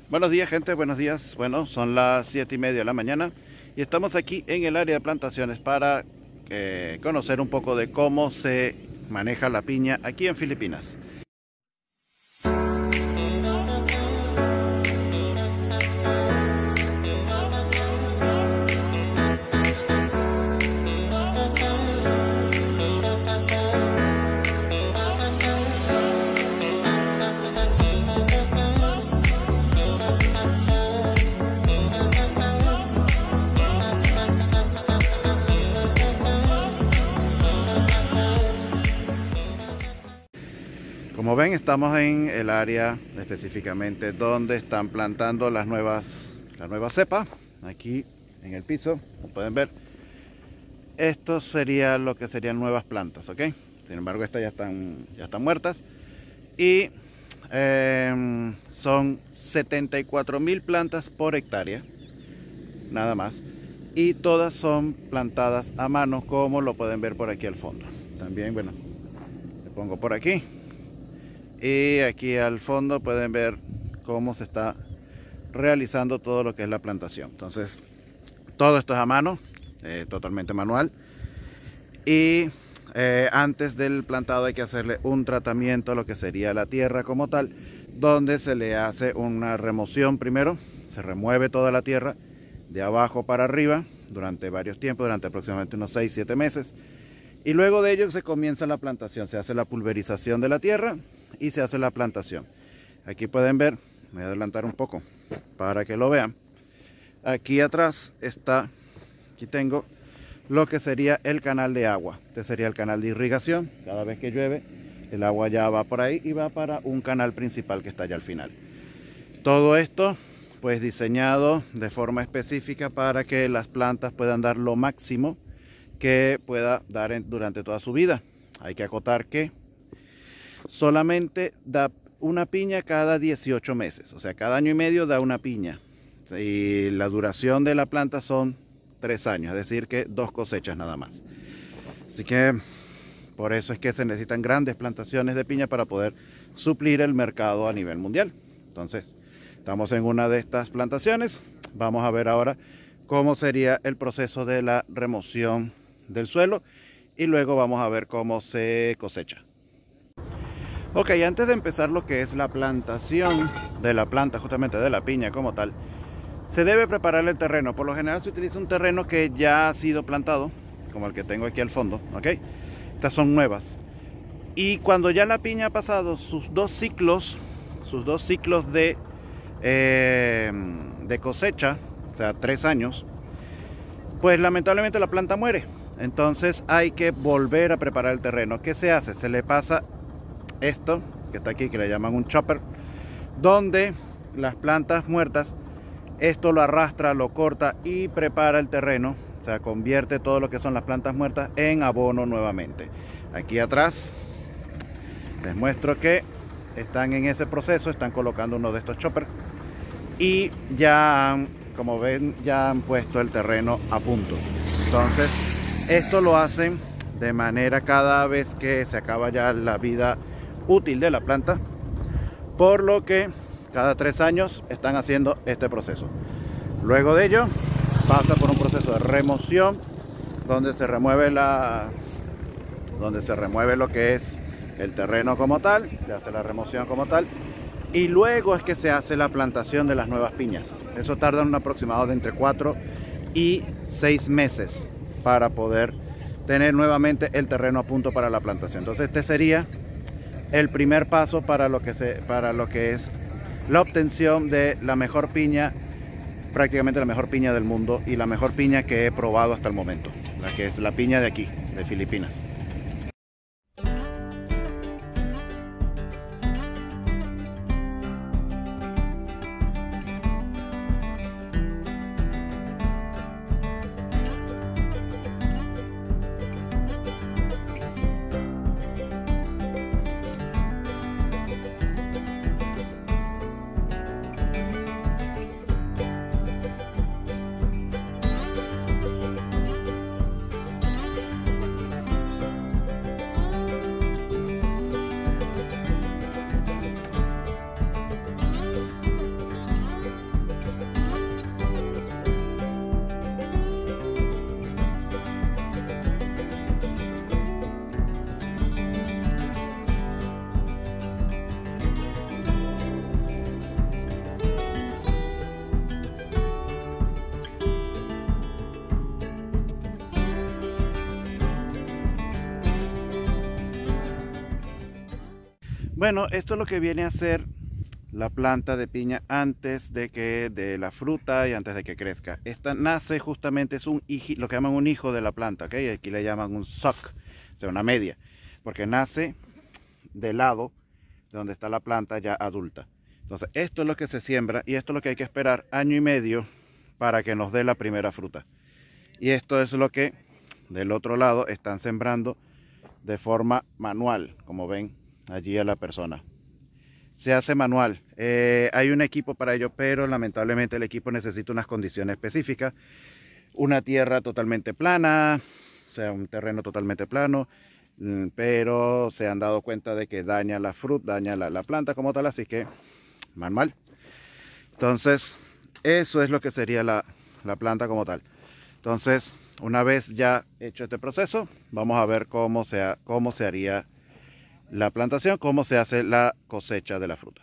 Buenos días, gente, buenos días. Bueno, son las 7:30 de la mañana y estamos aquí en el área de plantaciones para conocer un poco de cómo se maneja la piña aquí en Filipinas. Como ven, estamos en el área específicamente donde están plantando las nuevas cepas. Aquí en el piso, como pueden ver, esto sería lo que serían nuevas plantas, ¿ok? Sin embargo, estas ya están muertas. Y son 74.000 plantas por hectárea, nada más. Y todas son plantadas a mano, como lo pueden ver por aquí al fondo. También, bueno, le pongo por aquí. Y aquí al fondo pueden ver cómo se está realizando todo lo que es la plantación. Entonces, todo esto es a mano, totalmente manual. Y antes del plantado hay que hacerle un tratamiento a lo que sería la tierra como tal, donde se le hace una remoción primero. Se remueve toda la tierra de abajo para arriba durante varios tiempos, durante aproximadamente unos 6-7 meses. Y luego de ello se comienza la plantación. Se hace la pulverización de la tierra y se hace la plantación. Aquí pueden ver, voy a adelantar un poco para que lo vean. Aquí atrás está, aquí tengo lo que sería el canal de agua. Este sería el canal de irrigación. Cada vez que llueve, el agua ya va por ahí y va para un canal principal que está allá al final. Todo esto pues diseñado de forma específica para que las plantas puedan dar lo máximo que pueda dar durante toda su vida. Hay que acotar que solamente da una piña cada 18 meses, o sea, cada año y medio da una piña. Y la duración de la planta son 3 años, es decir que 2 cosechas nada más. Así que por eso es que se necesitan grandes plantaciones de piña para poder suplir el mercado a nivel mundial. Entonces, estamos en una de estas plantaciones. Vamos a ver ahora cómo sería el proceso de la remoción del suelo y luego vamos a ver cómo se cosecha. Ok, antes de empezar lo que es la plantación de la planta, justamente de la piña como tal, se debe preparar el terreno. Por lo general se utiliza un terreno que ya ha sido plantado, como el que tengo aquí al fondo, ¿ok? Estas son nuevas. Y cuando ya la piña ha pasado sus dos ciclos de cosecha, o sea, 3 años, pues lamentablemente la planta muere. Entonces hay que volver a preparar el terreno. ¿Qué se hace? Se le pasa esto, que está aquí, que le llaman un chopper, donde las plantas muertas, esto lo arrastra, lo corta y prepara el terreno. O sea, convierte todo lo que son las plantas muertas en abono nuevamente. Aquí atrás les muestro que están en ese proceso, están colocando uno de estos choppers y ya, como ven, ya han puesto el terreno a punto. Entonces, esto lo hacen de manera cada vez que se acaba ya la vida útil de la planta, por lo que cada 3 años están haciendo este proceso. Luego de ello pasa por un proceso de remoción donde se remueve lo que es el terreno como tal, se hace la remoción como tal y luego es que se hace la plantación de las nuevas piñas. Eso tarda un aproximado de entre 4 y 6 meses para poder tener nuevamente el terreno a punto para la plantación. Entonces este sería el primer paso para lo que es la obtención de la mejor piña, prácticamente la mejor piña del mundo y la mejor piña que he probado hasta el momento, la que es la piña de aquí, de Filipinas. Bueno, esto es lo que viene a ser la planta de piña antes de la fruta y antes de que crezca. Esta nace justamente, es lo que llaman un hijo de la planta, ¿ok? Aquí le llaman un suck, o sea, una media, porque nace del lado de donde está la planta ya adulta. Entonces, esto es lo que se siembra y esto es lo que hay que esperar 1 año y medio para que nos dé la primera fruta. Y esto es lo que del otro lado están sembrando de forma manual, como ven allí a la persona. Se hace manual. Hay un equipo para ello, pero lamentablemente el equipo necesita unas condiciones específicas. Una tierra totalmente plana, o sea, un terreno totalmente plano, pero se han dado cuenta de que daña la fruta, daña la planta como tal, así que manual. Entonces, eso es lo que sería la planta como tal. Entonces, una vez ya hecho este proceso, vamos a ver cómo se haría la plantación, cómo se hace la cosecha de la fruta.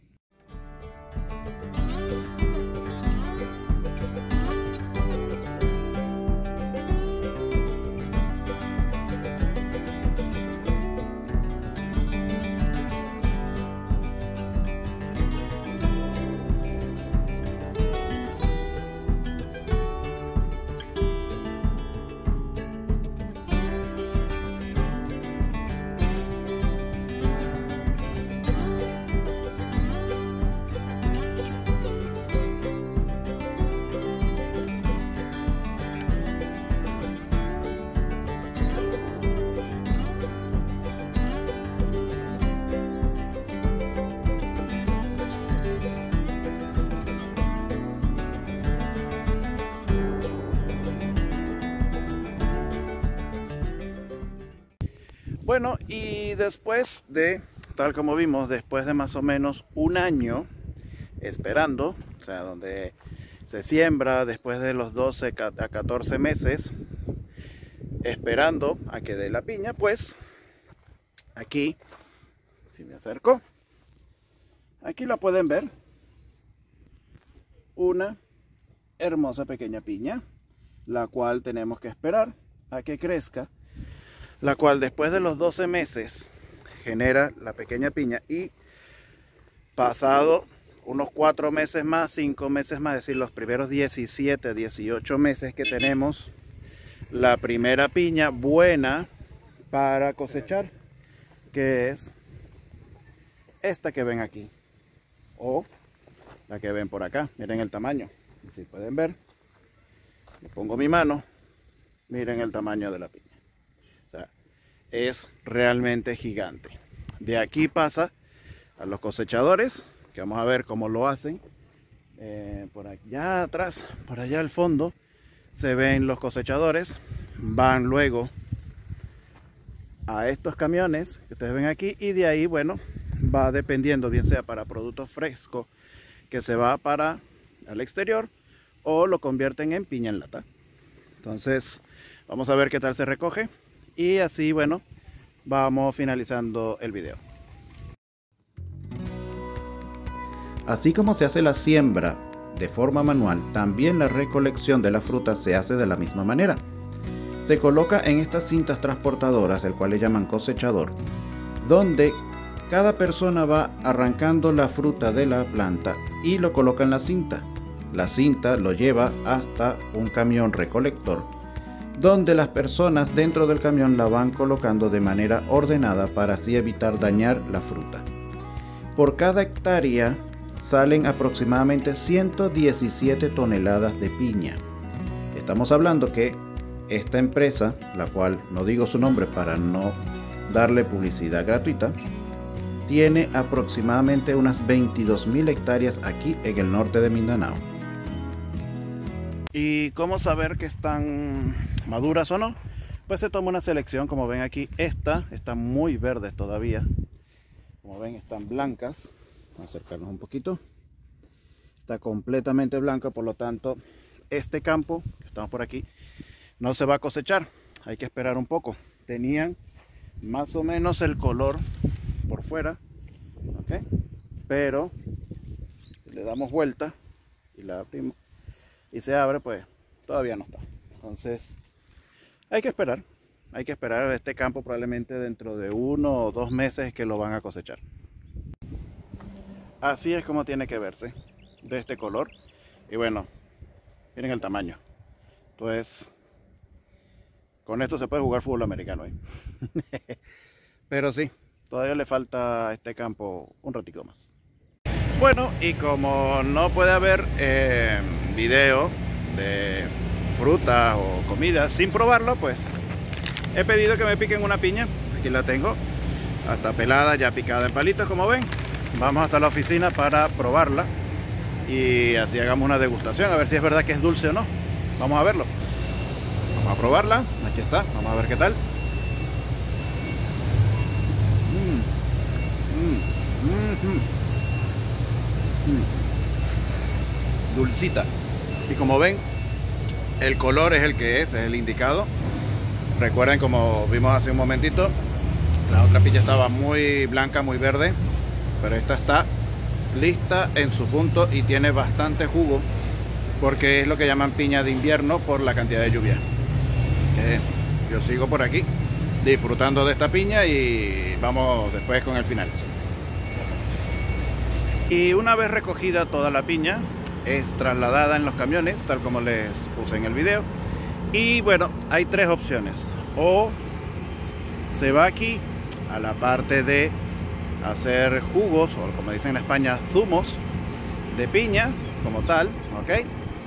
Bueno, y después de, tal como vimos, después de más o menos 1 año esperando, o sea, donde se siembra después de los 12 a 14 meses, esperando a que dé la piña, pues aquí, si me acerco, aquí la pueden ver, una hermosa pequeña piña, la cual tenemos que esperar a que crezca, la cual después de los 12 meses genera la pequeña piña y pasado unos 4 meses más, 5 meses más, es decir, los primeros 17, 18 meses que tenemos la primera piña buena para cosechar, que es esta que ven aquí o la que ven por acá. Miren el tamaño, si pueden ver, le pongo mi mano, miren el tamaño de la piña. O sea, es realmente gigante. De aquí pasa a los cosechadores, que vamos a ver cómo lo hacen. Por allá atrás, por allá al fondo, se ven los cosechadores. Van luego a estos camiones que ustedes ven aquí y de ahí, bueno, va dependiendo, bien sea para productos frescos, que se va para el exterior, o lo convierten en piña en lata. Entonces, vamos a ver qué tal se recoge y así, bueno, vamos finalizando el video. Así como se hace la siembra de forma manual, también la recolección de la fruta se hace de la misma manera. Se coloca en estas cintas transportadoras, el cual le llaman cosechador, donde cada persona va arrancando la fruta de la planta y lo coloca en la cinta. La cinta lo lleva hasta un camión recolector, donde las personas dentro del camión la van colocando de manera ordenada para así evitar dañar la fruta. Por cada hectárea salen aproximadamente 117 toneladas de piña. Estamos hablando que esta empresa, la cual no digo su nombre para no darle publicidad gratuita, tiene aproximadamente unas 22.000 hectáreas aquí en el norte de Mindanao. ¿Y cómo saber que están maduras o no? Pues se toma una selección, como ven aquí. Esta está muy verde todavía. Como ven, están blancas. Vamos a acercarnos un poquito. Está completamente blanca, por lo tanto, este campo, que estamos por aquí, no se va a cosechar. Hay que esperar un poco. Tenían más o menos el color por fuera, ¿ok? Pero le damos vuelta y la abrimos y se abre, pues todavía no está. Entonces hay que esperar. Hay que esperar a este campo, probablemente dentro de 1 o 2 meses que lo van a cosechar. así es como tiene que verse, de este color. Y bueno, miren el tamaño. Entonces, con esto se puede jugar fútbol americano, ¿eh? Pero sí, todavía le falta a este campo un ratito más. Bueno, y como no puede haber video de frutas o comida sin probarlo, pues he pedido que me piquen una piña. Aquí la tengo, hasta pelada, ya picada en palitos, como ven. Vamos hasta la oficina para probarla y así hagamos una degustación, a ver si es verdad que es dulce o no. Vamos a verlo. Vamos a probarla, aquí está, vamos a ver qué tal. Dulcita. Y como ven, el color es el que es el indicado. Recuerden, como vimos hace un momentito, la otra piña estaba muy blanca, muy verde, pero esta está lista en su punto y tiene bastante jugo, porque es lo que llaman piña de invierno por la cantidad de lluvia. Yo sigo por aquí disfrutando de esta piña y vamos después con el final. Y una vez recogida toda la piña, es trasladada en los camiones, tal como les puse en el video. Y bueno, hay tres opciones: o se va aquí a la parte de hacer jugos, o como dicen en España, zumos de piña como tal, ¿ok?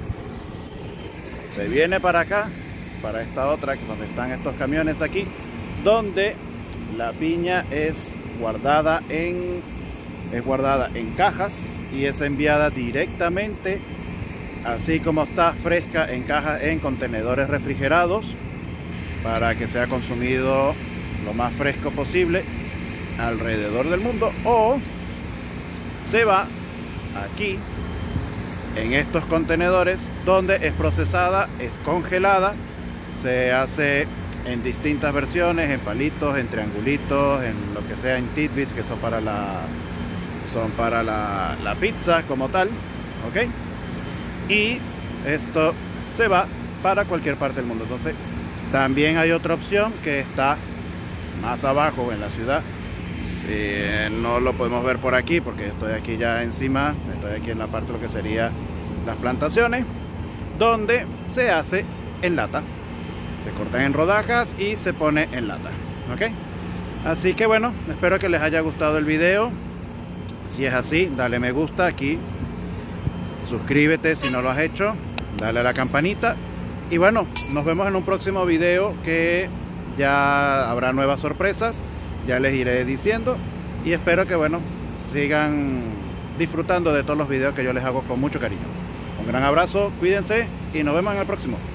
Se viene para acá, para esta otra, donde están estos camiones aquí, donde la piña es guardada en cajas y es enviada directamente, así como está, fresca, en cajas, en contenedores refrigerados, para que sea consumido lo más fresco posible alrededor del mundo. O se va aquí en estos contenedores, donde es procesada, es congelada, se hace en distintas versiones, en palitos, en triangulitos, en lo que sea, en tidbits, que son para la pizza como tal, ¿ok? Y esto se va para cualquier parte del mundo. Entonces, también hay otra opción que está más abajo en la ciudad. No lo podemos ver por aquí porque estoy aquí ya encima, estoy aquí en la parte de lo que sería las plantaciones, donde se hace en lata, se cortan en rodajas y se pone en lata, ¿ok? Así que bueno, espero que les haya gustado el video. Si es así, dale me gusta aquí, suscríbete si no lo has hecho, dale a la campanita y bueno, nos vemos en un próximo video, que ya habrá nuevas sorpresas, ya les iré diciendo, y espero que bueno, sigan disfrutando de todos los videos que yo les hago con mucho cariño. Un gran abrazo, cuídense y nos vemos en el próximo.